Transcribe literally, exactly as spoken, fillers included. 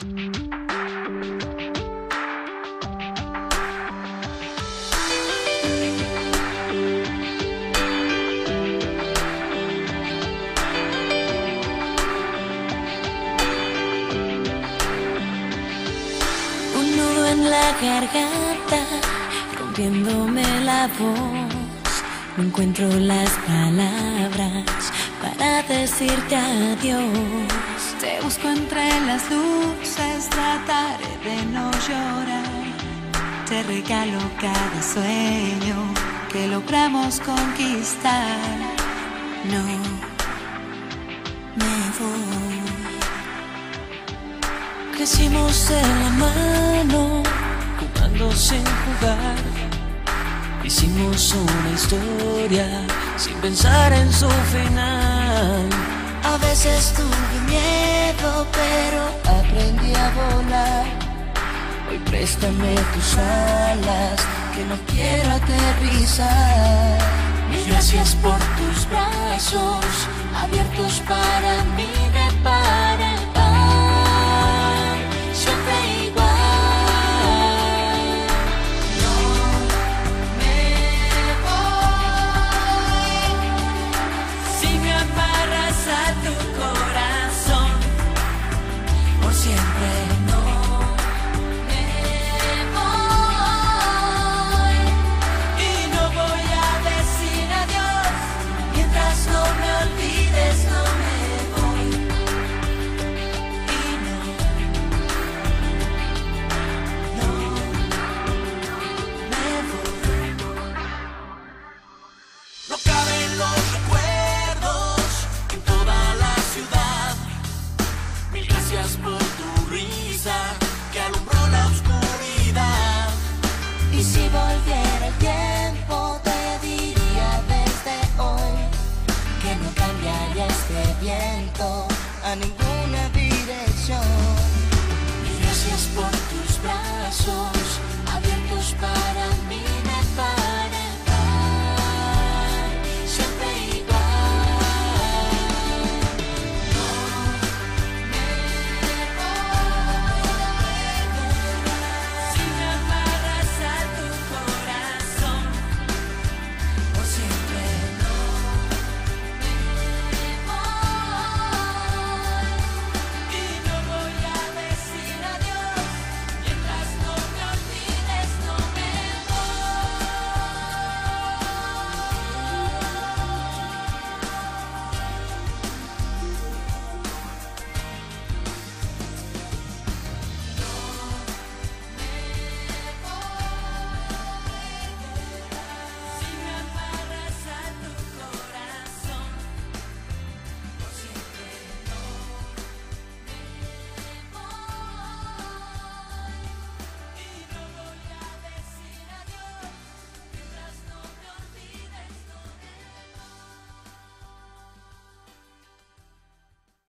Un nudo en la garganta, rompiéndome la voz. No encuentro las palabras para decirte adiós. Te busco entre las luces, trataré de no llorar. Te regalo cada sueño que logramos conquistar. No me voy. Crecimos de la mano, jugando sin jugar. Hicimos una historia sin pensar en su final. A veces tuve miedo, pero aprendí a volar. Hoy préstame tus alas, que no quiero aterrizar. Mil gracias por tus brazos, abiertos para mí de par en par. Siempre igual. Siempre no me voy y no voy a decir adiós mientras no me olvides, no me voy y no, no me voy. No caben los recuerdos en toda la ciudad. Mil gracias por que alumbró la oscuridad. Y si volviera el tiempo, te diría desde hoy que no cambiaría este viento a ningún